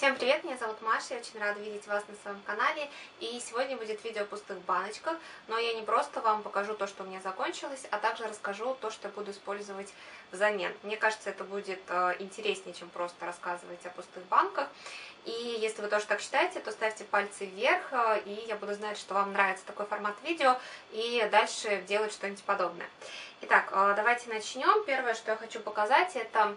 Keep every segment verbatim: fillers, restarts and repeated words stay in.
Всем привет, меня зовут Маша, я очень рада видеть вас на своем канале. И сегодня будет видео о пустых баночках, но я не просто вам покажу то, что у меня закончилось, а также расскажу то, что я буду использовать взамен. Мне кажется, это будет интереснее, чем просто рассказывать о пустых банках. И если вы тоже так считаете, то ставьте пальцы вверх, и я буду знать, что вам нравится такой формат видео, и дальше делать что-нибудь подобное. Итак, давайте начнем. Первое, что я хочу показать, это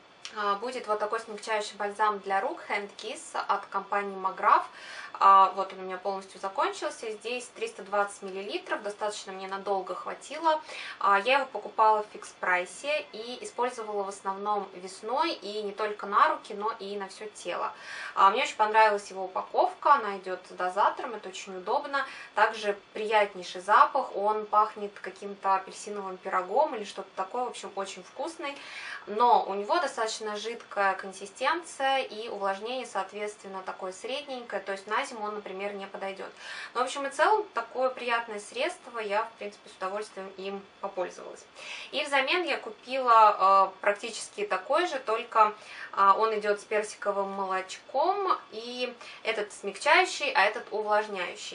будет вот такой смягчающий бальзам для рук Hand Kiss от компании Маграф. Вот он у меня полностью закончился. Здесь триста двадцать миллилитров, достаточно мне надолго хватило. Я его покупала в фикс-прайсе и использовала в основном весной, и не только на руки, но и на все тело. Мне очень понравилась его упаковка, она идет с дозатором, это очень удобно. Также приятнейший запах, он пахнет каким-то апельсиновым пирогом или что-то такое, в общем, очень вкусный. Но у него достаточно жидкая консистенция и увлажнение, соответственно, такое средненькое, то есть на зиму он, например, не подойдет. Но, в общем и целом, такое приятное средство, я, в принципе, с удовольствием им попользовалась. И взамен я купила э, практически такой же, только э, он идет с персиковым молочком, и этот смягчающий, а этот увлажняющий.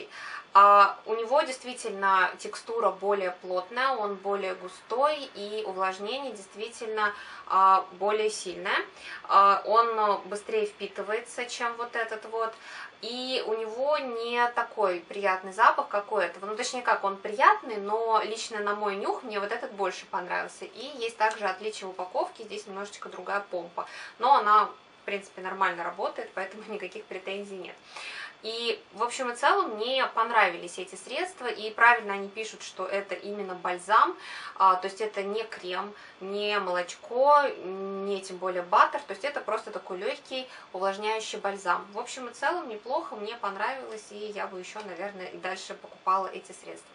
А у него действительно текстура более плотная, он более густой, и увлажнение действительно а, более сильное. А, он быстрее впитывается, чем вот этот вот. И у него не такой приятный запах, как у этого. Ну, точнее, как, он приятный, но лично на мой нюх мне вот этот больше понравился. И есть также отличие в упаковке, здесь немножечко другая помпа. Но она, в принципе, нормально работает, поэтому никаких претензий нет. И, в общем и целом, мне понравились эти средства, и правильно они пишут, что это именно бальзам, а, то есть это не крем, не молочко, не тем более баттер, то есть это просто такой легкий увлажняющий бальзам. В общем и целом, неплохо, мне понравилось, и я бы еще, наверное, и дальше покупала эти средства.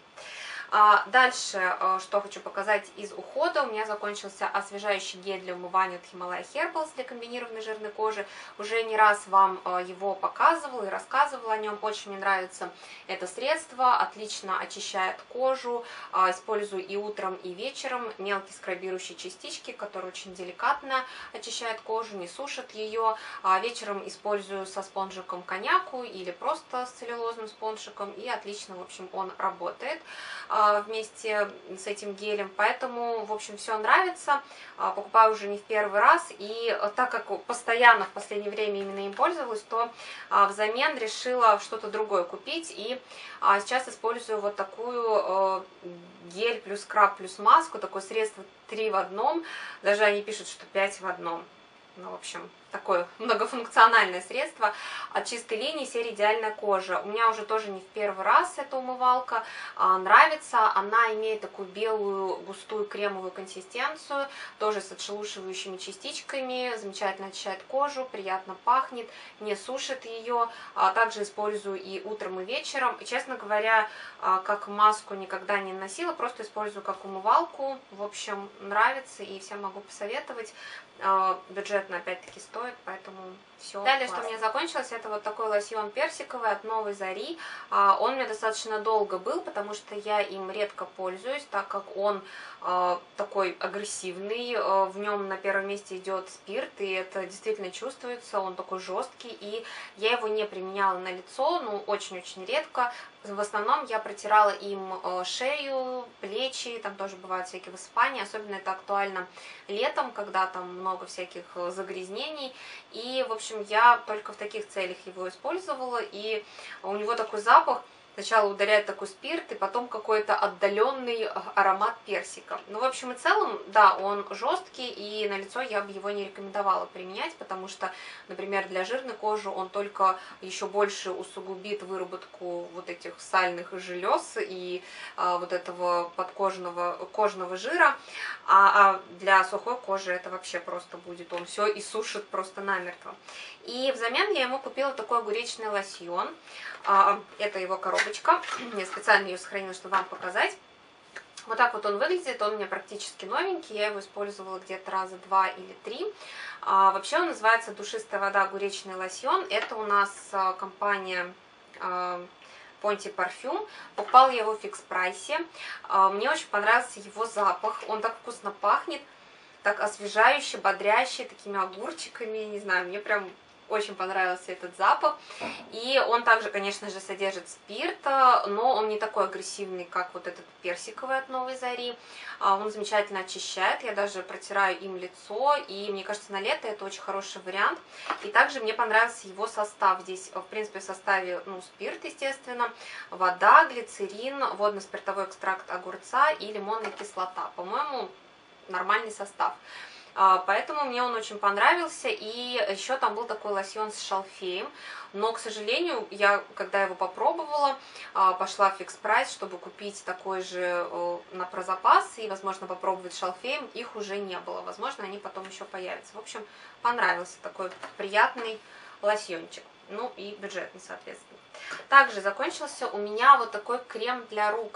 Дальше, что хочу показать из ухода, у меня закончился освежающий гель для умывания от Himalaya Herbals для комбинированной жирной кожи. Уже не раз вам его показывала и рассказывала о нем. Очень мне нравится это средство, отлично очищает кожу. Использую и утром, и вечером. Мелкие скрабирующие частички, которые очень деликатно очищают кожу, не сушат ее. Вечером использую со спонжиком коньяку или просто с целлюлозным спонжиком, и отлично, в общем, он работает вместе с этим гелем, поэтому, в общем, все нравится, покупаю уже не в первый раз, и так как постоянно в последнее время именно им пользовалась, то взамен решила что-то другое купить, и сейчас использую вот такую гель плюс скраб плюс маску, такое средство три в одном, даже они пишут, что пять в одном. Ну, в общем, такое многофункциональное средство от чистой линии серии «Идеальная кожа». У меня уже тоже не в первый раз эта умывалка. А, нравится. Она имеет такую белую, густую кремовую консистенцию, тоже с отшелушивающими частичками, замечательно очищает кожу, приятно пахнет, не сушит ее. А, также использую и утром, и вечером. И, честно говоря, а, как маску никогда не наносила, просто использую как умывалку. В общем, нравится и всем могу посоветовать. А, бюджетно, опять-таки, стоит, поэтому все. Далее, классно. Что у меня закончилось, это вот такой лосьон персиковый от Новой Зари. А, он у меня достаточно долго был, потому что я им редко пользуюсь, так как он а, такой агрессивный, а, в нем на первом месте идет спирт, и это действительно чувствуется, он такой жесткий, и я его не применяла на лицо, ну, очень-очень редко. В основном я протирала им шею, плечи, там тоже бывают всякие высыпания, особенно это актуально летом, когда там много всяких загрязнений. И, в общем, я только в таких целях его использовала, и у него такой запах. Сначала ударяет такой спирт, и потом какой-то отдаленный аромат персика. Ну, в общем и целом, да, он жесткий, и на лицо я бы его не рекомендовала применять, потому что, например, для жирной кожи он только еще больше усугубит выработку вот этих сальных желез и а, вот этого подкожного кожного жира, а, а для сухой кожи это вообще просто будет, он все иссушит просто намертво. И взамен я ему купила такой огуречный лосьон. Это его коробочка. Я специально ее сохранила, чтобы вам показать. Вот так вот он выглядит. Он у меня практически новенький. Я его использовала где-то раза два или три. А, вообще он называется «Душистая вода огуречный лосьон». Это у нас компания Понти Парфюм. Покупала я его в фикс-прайсе. Мне очень понравился его запах. Он так вкусно пахнет. Так освежающе, бодряще, такими огурчиками. Не знаю, мне прям очень понравился этот запах. И он также, конечно же, содержит спирт, но он не такой агрессивный, как вот этот персиковый от Новой Зари. Он замечательно очищает, я даже протираю им лицо, и мне кажется, на лето это очень хороший вариант. И также мне понравился его состав. Здесь, в принципе, в составе, ну, спирт, естественно, вода, глицерин, водно-спиртовой экстракт огурца и лимонная кислота. По-моему, нормальный состав. Поэтому мне он очень понравился, и еще там был такой лосьон с шалфеем, но, к сожалению, я, когда его попробовала, пошла в Фикс Прайс, чтобы купить такой же на прозапас и, возможно, попробовать шалфеем, их уже не было, возможно, они потом еще появятся. В общем, понравился такой приятный лосьончик, ну и бюджетный, соответственно. Также закончился у меня вот такой крем для рук.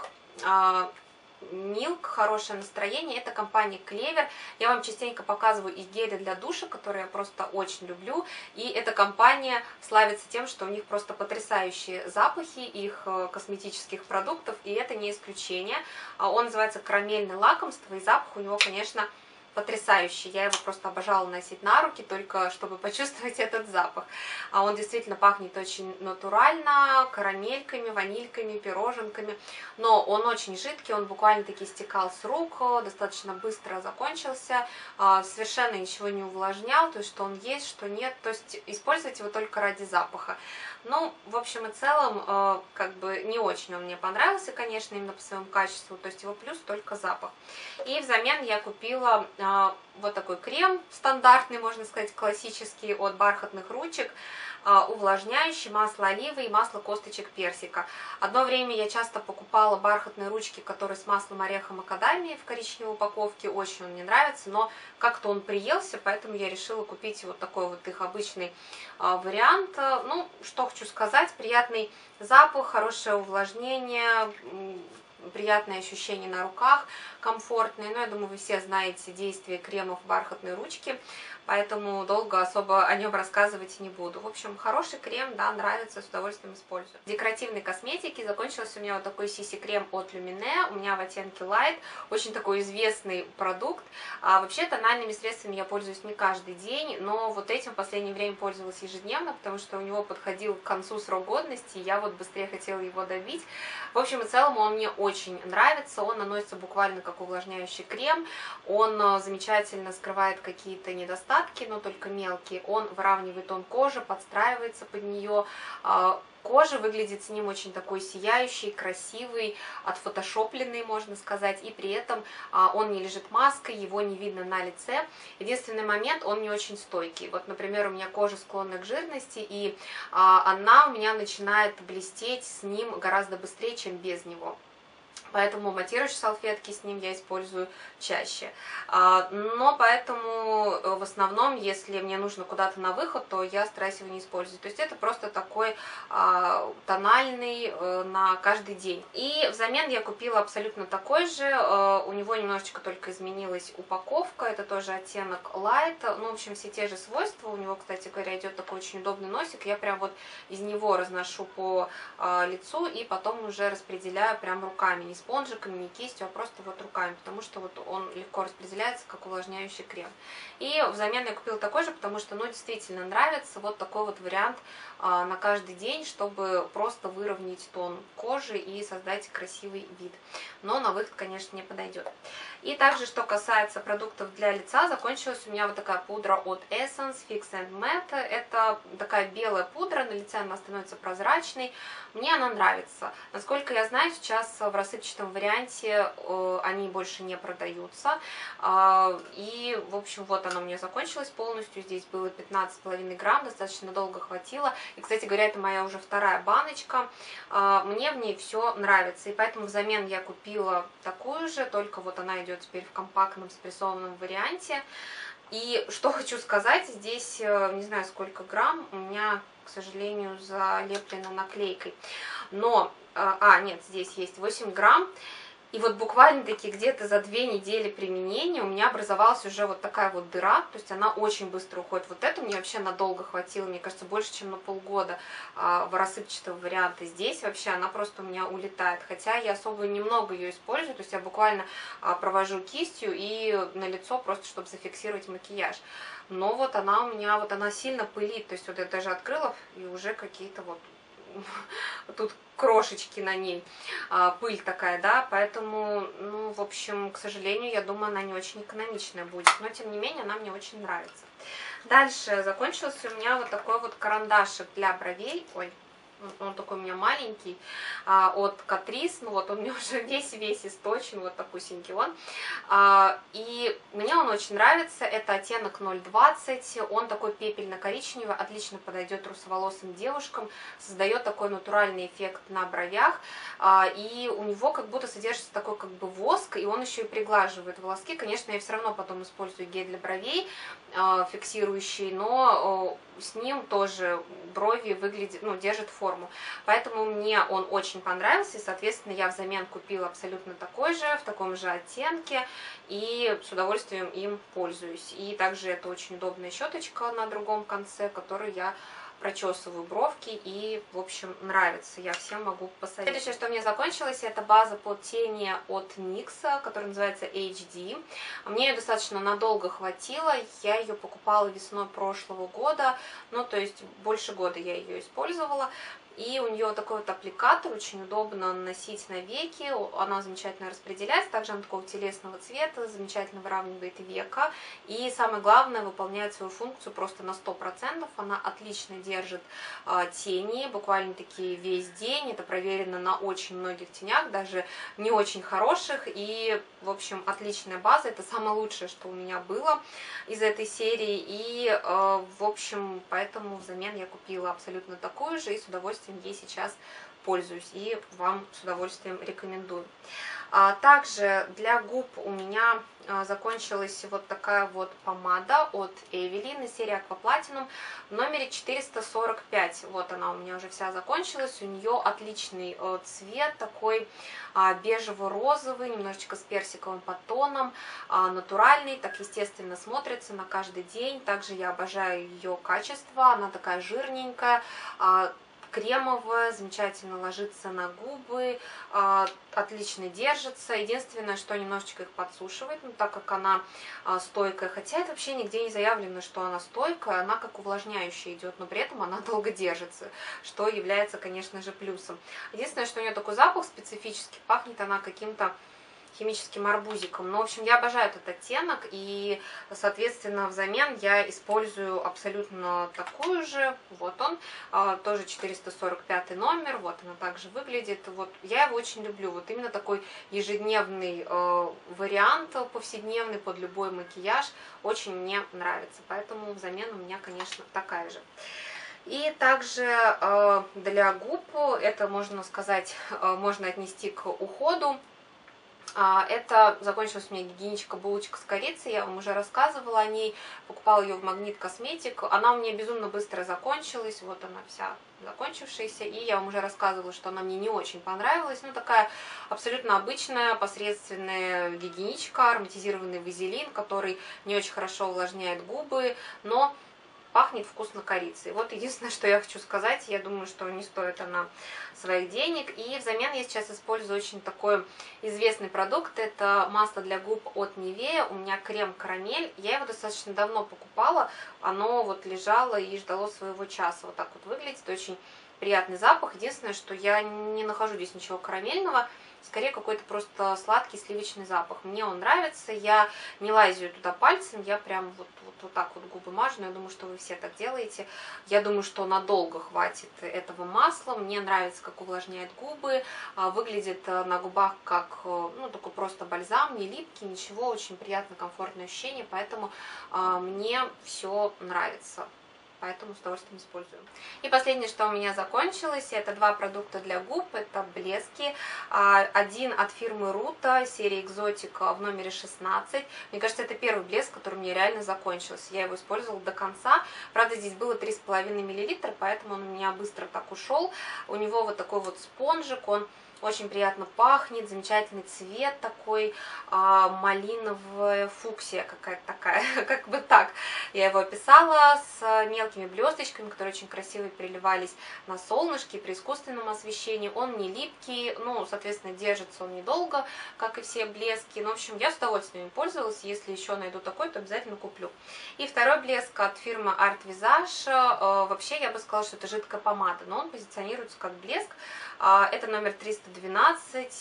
Milk, хорошее настроение, это компания Клевер. Я вам частенько показываю и гели для душа, которые я просто очень люблю. И эта компания славится тем, что у них просто потрясающие запахи их косметических продуктов, и это не исключение. Он называется «Карамельное лакомство», и запах у него, конечно, потрясающий. Я его просто обожала носить на руки, только чтобы почувствовать этот запах. А он действительно пахнет очень натурально, карамельками, ванильками, пироженками. Но он очень жидкий, он буквально-таки стекал с рук, достаточно быстро закончился, совершенно ничего не увлажнял, то есть что он есть, что нет. То есть использовать его только ради запаха. Ну, в общем и целом, как бы не очень он мне понравился, конечно, именно по своему качеству. То есть его плюс только запах. И взамен я купила вот такой крем стандартный, можно сказать, классический от бархатных ручек, увлажняющий, масло оливы и масло косточек персика. Одно время я часто покупала бархатные ручки, которые с маслом ореха макадамии в коричневой упаковке, очень он мне нравится, но как-то он приелся, поэтому я решила купить вот такой вот их обычный вариант. Ну, что хочу сказать, приятный запах, хорошее увлажнение, приятное ощущение на руках, комфортные. Но я думаю, вы все знаете действие кремов бархатной ручки, поэтому долго особо о нем рассказывать не буду. В общем, хороший крем, да, нравится, с удовольствием использую. Декоративной косметики закончился у меня вот такой си си-крем от Lumineux, у меня в оттенке Light, очень такой известный продукт. А вообще тональными средствами я пользуюсь не каждый день, но вот этим в последнее время пользовалась ежедневно, потому что у него подходил к концу срок годности, и я вот быстрее хотела его добить. В общем и целом он мне очень нравится, он наносится буквально как увлажняющий крем, он замечательно скрывает какие-то недостатки, но только мелкие, он выравнивает тон кожи, подстраивается под нее, кожа выглядит с ним очень такой сияющий, красивый, отфотошопленный, можно сказать, и при этом он не лежит маской, его не видно на лице. Единственный момент, он не очень стойкий. Вот, например, у меня кожа склонна к жирности, и она у меня начинает блестеть с ним гораздо быстрее, чем без него. Поэтому матирующие салфетки с ним я использую чаще. Но поэтому в основном, если мне нужно куда-то на выход, то я стараюсь его не использовать. То есть это просто такой тональный на каждый день. И взамен я купила абсолютно такой же. У него немножечко только изменилась упаковка. Это тоже оттенок Light. Ну, в общем, все те же свойства. У него, кстати говоря, идет такой очень удобный носик. Я прям вот из него разношу по лицу и потом уже распределяю прям руками. Не спонжиками, не кистью, а просто вот руками, потому что вот он легко распределяется, как увлажняющий крем. И взамен я купила такой же, потому что, ну, действительно нравится вот такой вот вариант а, на каждый день, чтобы просто выровнять тон кожи и создать красивый вид. Но на выход, конечно, не подойдет. И также, что касается продуктов для лица, закончилась у меня вот такая пудра от Essence Fix and Matte. Это такая белая пудра, на лице она становится прозрачной. Мне она нравится. Насколько я знаю, сейчас в рассыпчатом варианте э, они больше не продаются. Э, и, в общем, вот она у меня закончилась полностью. Здесь было пятнадцать с половиной грамм, достаточно долго хватило. И, кстати говоря, это моя уже вторая баночка. Э, мне в ней все нравится. И поэтому взамен я купила такую же, только вот она идет теперь в компактном спрессованном варианте. И что хочу сказать, здесь не знаю сколько грамм, у меня, к сожалению, залеплено наклейкой. Но, а, нет, здесь есть восемь грамм. И вот буквально-таки где-то за две недели применения у меня образовалась уже вот такая вот дыра, то есть она очень быстро уходит. Вот это мне вообще надолго хватило, мне кажется, больше, чем на полгода а, в рассыпчатого варианта. Здесь вообще она просто у меня улетает, хотя я особо немного ее использую, то есть я буквально а, провожу кистью и на лицо просто, чтобы зафиксировать макияж. Но вот она у меня, вот она сильно пылит, то есть вот я даже открыла и уже какие-то вот тут крошечки на ней, а, пыль такая, да, поэтому, ну, в общем, к сожалению, я думаю, она не очень экономичная будет, но, тем не менее, она мне очень нравится. Дальше закончился у меня вот такой вот карандашик для бровей, ой, он такой у меня маленький, а, от Catrice, ну вот он мне уже весь-весь источен, вот такусенький он, а, и мне он очень нравится, это оттенок ноль двадцать, он такой пепельно-коричневый, отлично подойдет русоволосым девушкам, создает такой натуральный эффект на бровях, а, и у него как будто содержится такой как бы воск, и он еще и приглаживает волоски, конечно, я все равно потом использую гель для бровей, а, фиксирующий, но а, с ним тоже брови выглядят, ну, держат форму. Поэтому мне он очень понравился, и, соответственно, я взамен купила абсолютно такой же, в таком же оттенке, и с удовольствием им пользуюсь. И также это очень удобная щеточка на другом конце, которую я прочесываю бровки, и, в общем, нравится. Я всем могу посоветовать. Следующее, что у меня закончилось, это база под тени от никс, которая называется эйч ди. Мне ее достаточно надолго хватило. Я ее покупала весной прошлого года, ну, то есть больше года я ее использовала. И у нее такой вот аппликатор, очень удобно наносить на веки, она замечательно распределяется, также она такого телесного цвета, замечательно выравнивает века. И самое главное, выполняет свою функцию просто на сто процентов, она отлично держит а, тени, буквально-таки весь день, это проверено на очень многих тенях, даже не очень хороших, и, в общем, отличная база, это самое лучшее, что у меня было из этой серии, и, э, в общем, поэтому взамен я купила абсолютно такую же, и с удовольствием ей сейчас пользуюсь, и вам с удовольствием рекомендую. А также для губ у меня а, закончилась вот такая вот помада от Эвелин из серии Aqua Platinum в номере четыреста сорок пять. Вот она у меня уже вся закончилась. У нее отличный э, цвет, такой а, бежево-розовый, немножечко с персиковым подтоном, а, натуральный, так естественно смотрится на каждый день. Также я обожаю ее качество, она такая жирненькая, а, кремовая, замечательно ложится на губы, отлично держится. Единственное, что немножечко их подсушивает, ну, так как она стойкая, хотя это вообще нигде не заявлено, что она стойкая, она как увлажняющая идет, но при этом она долго держится, что является, конечно же, плюсом. Единственное, что у нее такой запах специфический, пахнет она каким-то химическим арбузиком. Ну, в общем, я обожаю этот оттенок, и, соответственно, взамен я использую абсолютно такую же. Вот он, тоже четыреста сорок пятый номер, вот она также выглядит. Вот я его очень люблю. Вот именно такой ежедневный э, вариант, повседневный, под любой макияж, очень мне нравится. Поэтому взамен у меня, конечно, такая же. И также э, для губ, это, можно сказать, э, можно отнести к уходу. Это закончилась у меня гигиеничка булочка с корицей, я вам уже рассказывала о ней, покупала ее в Магнит Косметик, она у меня безумно быстро закончилась, вот она вся закончившаяся, и я вам уже рассказывала, что она мне не очень понравилась, ну такая абсолютно обычная, посредственная гигиеничка, ароматизированный вазелин, который не очень хорошо увлажняет губы, но пахнет вкусно корицей. Вот единственное, что я хочу сказать, я думаю, что не стоит она своих денег. И взамен я сейчас использую очень такой известный продукт. Это масло для губ от Nivea. У меня крем карамель. Я его достаточно давно покупала. Оно вот лежало и ждало своего часа. Вот так вот выглядит. Очень приятный запах. Единственное, что я не нахожу здесь ничего карамельного. Скорее какой-то просто сладкий сливочный запах. Мне он нравится, я не лазю туда пальцем, я прям вот, вот, вот так вот губы мажу, но я думаю, что вы все так делаете. Я думаю, что надолго хватит этого масла, мне нравится, как увлажняет губы, выглядит на губах как, ну, такой просто бальзам, не липкий, ничего, очень приятное, комфортное ощущение, поэтому мне все нравится. Поэтому с удовольствием использую. И последнее, что у меня закончилось, это два продукта для губ, это блески. Один от фирмы Рута, серии Экзотика в номере шестнадцать. Мне кажется, это первый блеск, который мне реально закончился. Я его использовала до конца. Правда, здесь было три с половиной миллилитра, поэтому он у меня быстро так ушел. У него вот такой вот спонжик, он очень приятно пахнет, замечательный цвет такой, а, малиновая фуксия какая-то такая, как бы так я его описала, с мелкими блесточками, которые очень красиво переливались на солнышке при искусственном освещении. Он не липкий, ну, соответственно, держится он недолго, как и все блески. Ну, в общем, я с удовольствием им пользовалась, если еще найду такой, то обязательно куплю. И второй блеск от фирмы Art Visage, вообще я бы сказала, что это жидкая помада, но он позиционируется как блеск. Это номер триста двенадцать,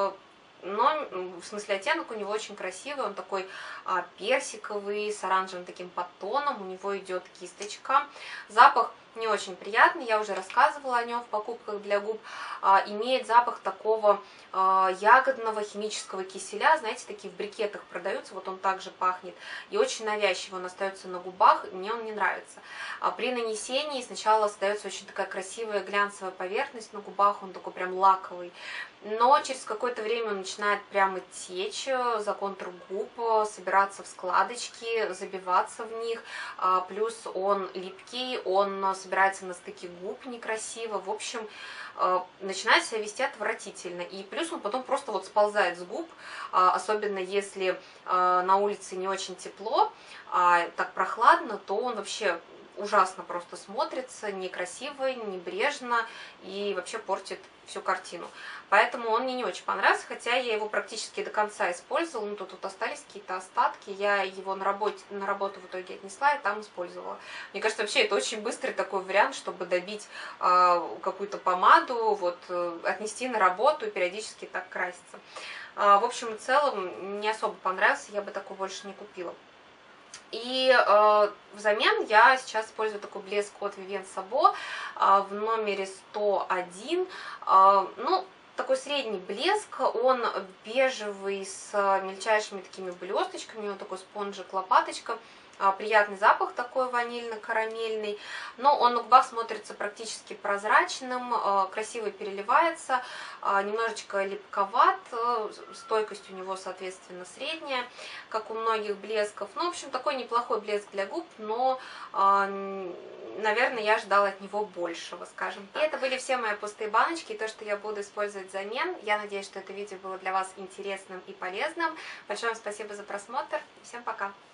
но, в смысле, оттенок у него очень красивый, он такой а, персиковый, с оранжевым таким подтоном, у него идет кисточка. Запах не очень приятный, я уже рассказывала о нем в покупках для губ. А, имеет запах такого а, ягодного химического киселя, знаете, такие в брикетах продаются, вот он также пахнет. И очень навязчиво он остается на губах, мне он не нравится. А при нанесении сначала остается очень такая красивая глянцевая поверхность на губах, он такой прям лаковый. Но через какое-то время он начинает прямо течь за контур губ, собираться в складочки, забиваться в них. Плюс он липкий, он собирается на стыке губ некрасиво. В общем, начинает себя вести отвратительно. И плюс он потом просто вот сползает с губ, особенно если на улице не очень тепло, а так прохладно, то он вообще ужасно просто смотрится, некрасиво, небрежно и вообще портит всю картину. Поэтому он мне не очень понравился, хотя я его практически до конца использовала. Ну, тут вот остались какие-то остатки, я его на, работе, на работу в итоге отнесла и там использовала. Мне кажется, вообще это очень быстрый такой вариант, чтобы добить э, какую-то помаду, вот, э, отнести на работу и периодически так краситься. Э, в общем и целом, не особо понравился, я бы такой больше не купила. И э, взамен я сейчас использую такой блеск от Vivienne Sabo э, в номере сто один. Э, ну, такой средний блеск, он бежевый с мельчайшими такими блесточками, у него такой спонжик-лопаточка. Приятный запах такой ванильно-карамельный, но он на губах смотрится практически прозрачным, красиво переливается, немножечко липковат, стойкость у него, соответственно, средняя, как у многих блесков. Ну, в общем, такой неплохой блеск для губ, но, наверное, я ждала от него большего, скажем так. И это были все мои пустые баночки, и то, что я буду использовать взамен. Я надеюсь, что это видео было для вас интересным и полезным. Большое вам спасибо за просмотр, всем пока!